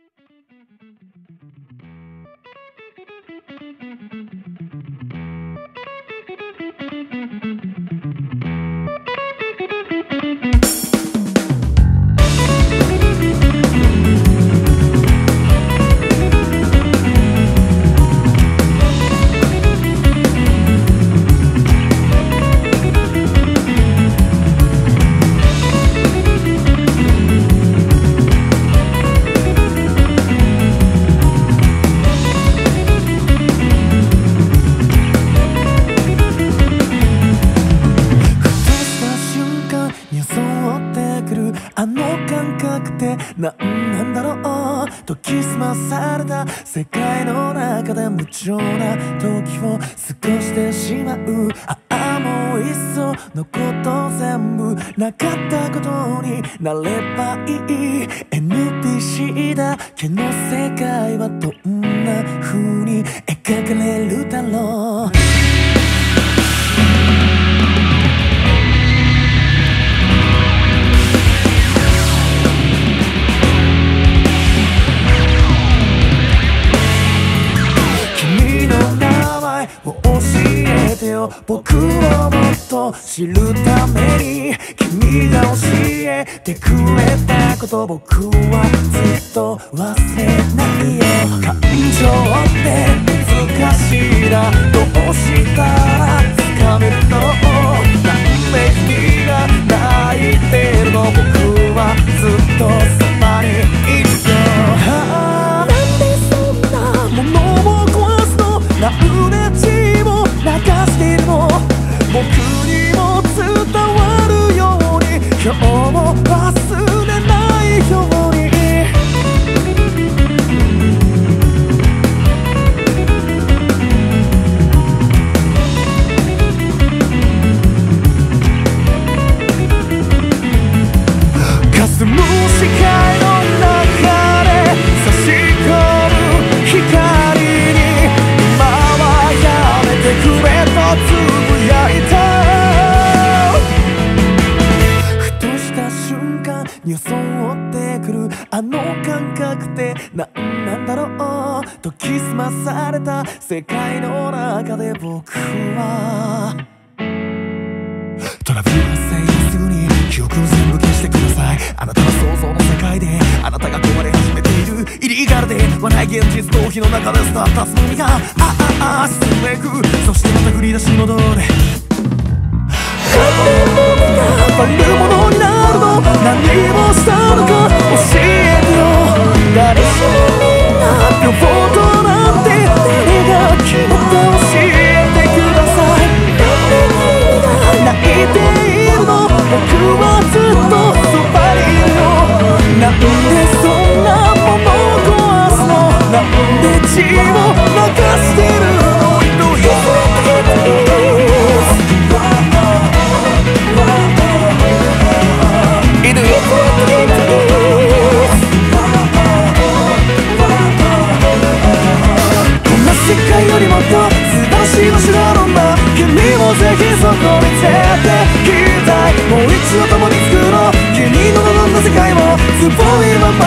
なんだろう、研ぎ澄まされた世界の中で無情な時を過ごしてしまう。ああ、もういっそのこと全部なかったことになればいい。 NPC だけの世界はどんな風に描かれるだろう。僕をもっと知るために君が教えてくれたこと、僕はずっと忘れないよ。感情って難しいな、どうしたら掴めるの。なんで君が泣いてるの、僕はずっとそばにいるよ。なんでそんなものを壊すの、なんで血を流しているの。僕にも伝わるように、今日も忘れないように。霞む視界の中で差し込む光に、今はやめてくれとつぶやいた。ふとした瞬間に襲ってくるあの感覚ってなんだろう。研ぎ澄まされた世界の中で僕はトラブル発生すぐに記憶を全部消してください。あなたの想像の世界であなたが壊れ始めている。イリーガルではない現実逃避の中でスタートつもりが進んでいく。そしてまた振り出し戻れ。バレるものになるの、何をしたのか教えてよ。誰しもみんな両方となんて誰が決まった教えてください。なんで君が泣いているの、僕はずっとそばにいるよ。なんでそんなものを壊すの、なんで血を流してるの。Do you think it is?世界よりもっと素晴らしい場所だろうな。君もぜひそこに連れてきたい。もう一度共に作ろう君の望んだ世界を。つぼみまま